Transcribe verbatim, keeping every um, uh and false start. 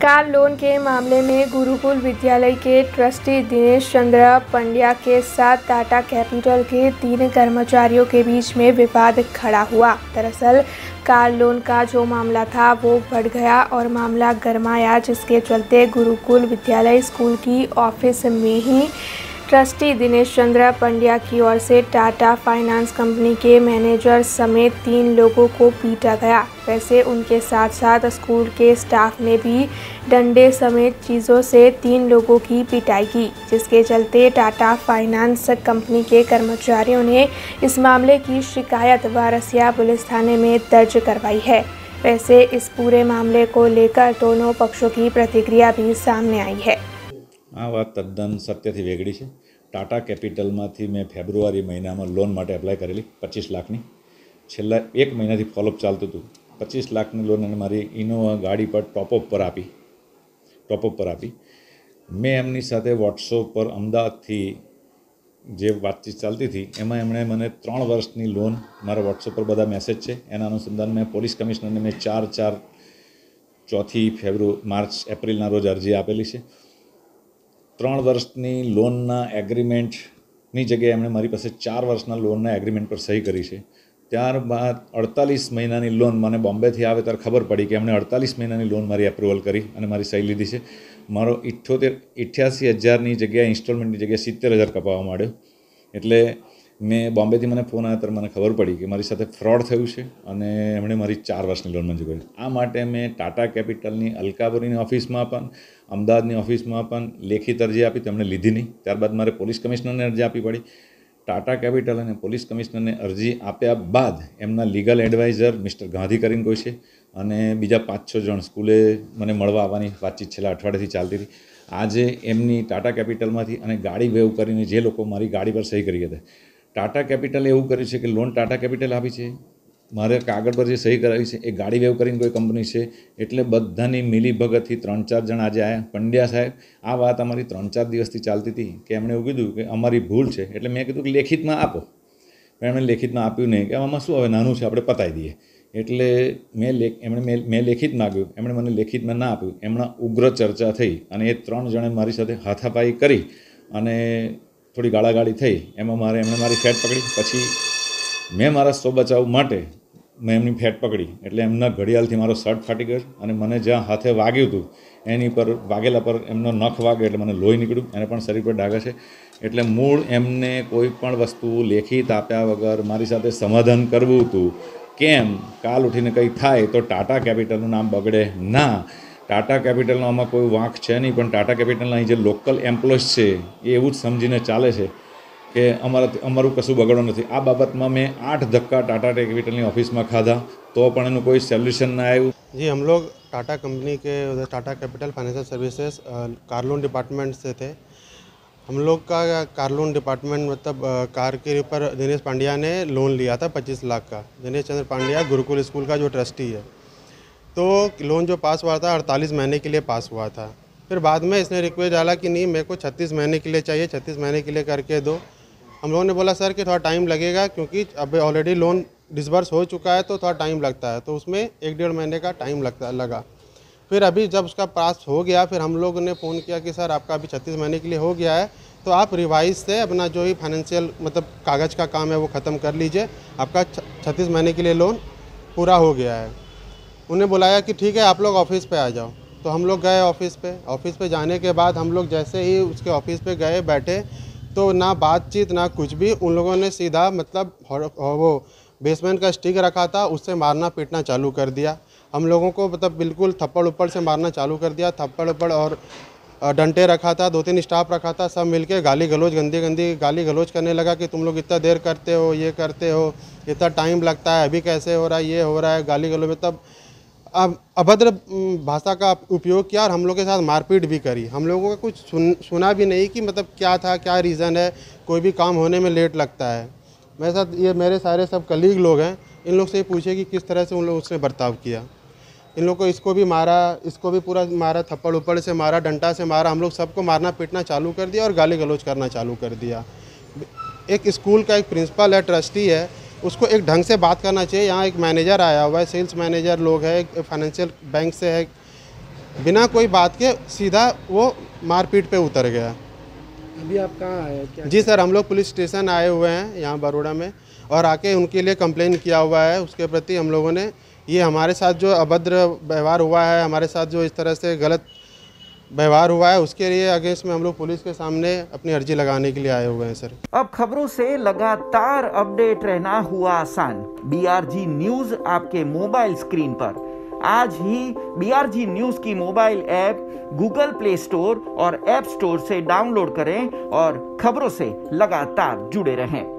Car loan के मामले में गुरुकुल विद्यालय के ट्रस्टी दिनेश चंद्र पंड्या के साथ टाटा कैपिटल के तीन कर्मचारियों के बीच में विवाद खड़ा हुआ। दरअसल कार लोन का जो मामला था वो बढ़ गया और मामला गरमाया, जिसके चलते गुरुकुल विद्यालय स्कूल की ऑफिस में ही ट्रस्टी दिनेश चंद्र पंड्या की ओर से टाटा फाइनेंस कंपनी के मैनेजर समेत तीन लोगों को पीटा गया। वैसे उनके साथ साथ स्कूल के स्टाफ ने भी डंडे समेत चीज़ों से तीन लोगों की पिटाई की, जिसके चलते टाटा फाइनेंस कंपनी के कर्मचारियों ने इस मामले की शिकायत वारसिया पुलिस थाने में दर्ज करवाई है। वैसे इस पूरे मामले को लेकर दोनों पक्षों की प्रतिक्रिया भी सामने आई है। आ बात तद्दन सत्यथी वेगड़ी है। टाटा कैपिटल में मैं फेब्रुआरी महीना में लोन माटे अप्लाय करेली पच्चीस लाखनी। छेल्ला एक महीना थी फॉलोअप चालतुं हतुं। पच्चीस लाखनी लोन अने मारी इनोवा गाड़ी पर टॉपअप पर आपी टॉपअप पर आपी मैं एमनी साथे वॉट्सअप पर अमदावादथी जे बातचीत चालती थी एमां एमणे मने त्रण वर्षनी लोन मारा वॉट्सअप पर बधा मैसेज है। एना अनुसंधान में पोलीस कमिश्नर ने मैं चार चार चौथी फेब्रुआरी मार्च एप्रिलना रोज अरजी आपेली है। त्रण वर्षनी लोनना एग्रीमेंटनी जगह एमणे मारी पासे चार वर्षना लोनना एग्रीमेंट पर सही करी है। त्यारबाद अड़तालीस महीनानी लोन मैंने बॉम्बे थी आवे त्यारे खबर पड़ी कि एमणे अड़तालीस महीनानी लोन मारी एप्रूवल करी अने मारी सही लीधी है। मारो इठ्ठोतेर अठासी हज़ारनी जगह इंस्टॉलमेंटनी जगह सित्तेर हज़ार कपावा मांड्यो। एटले मैं बॉम्बे थी मैंने फोन आया तो मैंने खबर पड़ी कि मारी साथे फ्रॉड थयुं छे अने एमणे मारी चार वर्षनी लोन मंजूर करी। आ माटे मैं टाटा कैपिटलनी अलकापुरीनी ऑफिसमां पण अमदावादनी ऑफिसमां पण लेखित अरजी आपी, तेमणे लीधी नहीं। त्यारबाद मारे पोलीस कमिश्नरने अरजी आपी पड़ी। टाटा कैपिटल अने पोलीस कमिश्नरने अरजी आप्या बाद एमना लीगल एडवाइजर मिस्टर गांधी करीने कोई छे अने बीजा पांच छ जण स्कूले मने मळवा आववानी वातचीत छेल्ला अठवाडियाथी चालती थी। आजे एमनी टाटा कैपिटलमांथी अने गाड़ी वेव करीने जे लोको मारी गाड़ी पर सही करी हती, टाटा कैपिटले एवुं कर्युं छे कि लोन टाटा कैपिटल आपी छे, मारे कागळ पर जे सही करावी छे ए गाड़ी वेव करीने कोई कंपनी छे। एटले बधानी मिलीभगतथी त्रण चार जण आज आया। पंड्या साहेब आ वात अमारी त्रण चार दिवसथी चालती थी कि एमणे एवुं कीधुं कि अमारी भूल छे। एटले मैं कीधुं कि लेखितमां आपो, पण एमणे लेखितमां आप्युं नहीं कि आमां शुं हवे नानुं छे आपणे पतावी दीए। एटले मैं ले एमणे मैं लेखित माग्युं, एमणे मने लेखितमां ना आप्युं। एमणे उग्र चर्चा थई अने ए त्रण जणे मारी साथे हाथापाई करी अने थोड़ी गाळागाળી थई। एमां मारे एमणे मारी फेट पकड़ी। पछी मैं मारा सौ बचाव माटे मैं एमनी फेट पकड़ी एटले एमना घड़ियाळथी मारो शर्ट फाटी गयो अने मने ज्यां हाथे वाग्युं हतुं एनी पर वागेला पर एमनो नख वाग्यो एटले मने लोही निकळ्युं। एने पण शरीर पर डाघा छे। एटले मूळ एमने कोई पण वस्तु लेखित आप्या वगर मारी साथे समाधान करवुं हतुं। केम काल उठीने कंई थाय तो टाटा कैपिटलनुं नाम बगड़े ना। टाटा कैपिटलनो आमां कोई वांक छे नहीं, पण टाटा कैपिटलना अहीं जे लोकल एम्प्लॉयज छे ए एवुं ज समजीने चाले छे कि अमरा अमरुं कशुं बगड़ो नथी। आ बाबतमां मैं आठ धक्का टाटा कैपिटलनी ऑफिसमां खाधा तो पण एनुं कोई सोल्यूशन ना आव्युं। जी, हम लोग टाटा कंपनी के उधर Tata capital financial services car loan department से थे। हम लोग का कार लोन डिपार्टमेंट मतलब अ, कार के ऊपर दिनेश पांड्या ने लोन लिया था पच्चीस लाख का। दिनेश चंद्र पांड्या गुरुकुल स्कूल का जो ट्रस्टी है, तो लोन जो पास हुआ था अड़तालीस महीने के लिए पास हुआ था। फिर बाद में इसने रिक्वेस्ट डाला कि नहीं, मेरे को छत्तीस महीने के लिए चाहिए, छत्तीस महीने के लिए करके दो। हम लोगों ने बोला सर कि थोड़ा टाइम लगेगा क्योंकि अब ऑलरेडी लोन डिसबर्स हो चुका है तो थोड़ा टाइम लगता है, तो उसमें एक डेढ़ महीने का टाइम लगता लगा। फिर अभी जब उसका पास हो गया, फिर हम लोग ने फ़ोन किया कि सर आपका अभी छत्तीस महीने के लिए हो गया है, तो आप रिवाइज से अपना जो ही फाइनेंशियल मतलब कागज़ का काम है वो ख़त्म कर लीजिए, आपका छत्तीस महीने के लिए लोन पूरा हो गया है। उन्हें बुलाया कि ठीक है आप लोग ऑफिस पे आ जाओ, तो हम लोग गए ऑफिस पे। ऑफिस पे जाने के बाद हम लोग जैसे ही उसके ऑफिस पे गए बैठे तो ना बातचीत ना कुछ भी, उन लोगों ने सीधा मतलब वो बेसमेंट का स्टिक रखा था उससे मारना पीटना चालू कर दिया। हम लोगों को मतलब बिल्कुल थप्पड़ उप्पड़ से मारना चालू कर दिया। थप्पड़ उप्पड़ और डंडे रखा था, दो तीन स्टाफ रखा था, सब मिलके गाली गलौज गंदी गंदी गाली गलौज करने लगा कि तुम लोग इतना देर करते हो, ये करते हो, इतना टाइम लगता है, अभी कैसे हो रहा है, ये हो रहा है, गाली गलौज मतलब अब अभद्र भाषा का उपयोग किया और हम लोग के साथ मारपीट भी करी। हम लोगों का कुछ सुन सुना भी नहीं कि मतलब क्या था, क्या रीज़न है, कोई भी काम होने में लेट लगता है। मेरे साथ ये मेरे सारे सब कलीग लोग हैं, इन लोग से पूछे कि किस तरह से उन लोग उसने बर्ताव किया। इन लोग को इसको भी मारा, इसको भी पूरा मारा, थप्पड़ उप्पड़ से मारा, डंडा से मारा, हम लोग सबको मारना पीटना चालू कर दिया और गाली गलौज करना चालू कर दिया। एक स्कूल का एक प्रिंसिपल है, ट्रस्टी है, उसको एक ढंग से बात करना चाहिए। यहाँ एक मैनेजर आया हुआ है, सेल्स मैनेजर लोग है, फाइनेंशियल बैंक से है, बिना कोई बात के सीधा वो मारपीट पे उतर गया। अभी आप कहाँ आए क्या? जी सर, हम लोग पुलिस स्टेशन आए हुए हैं यहाँ बड़ौदा में, और आके उनके लिए कंप्लेन किया हुआ है। उसके प्रति हम लोगों ने, ये हमारे साथ जो अभद्र व्यवहार हुआ है, हमारे साथ जो इस तरह से गलत व्यवहार हुआ है, उसके लिए अगेंस्ट में हम लोग पुलिस के सामने अपनी अर्जी लगाने के लिए आए हुए हैं सर। अब खबरों से लगातार अपडेट रहना हुआ आसान। बीआरजी न्यूज आपके मोबाइल स्क्रीन पर। आज ही बीआरजी न्यूज की mobile app Google play store और ऐप स्टोर से डाउनलोड करें और खबरों से लगातार जुड़े रहें।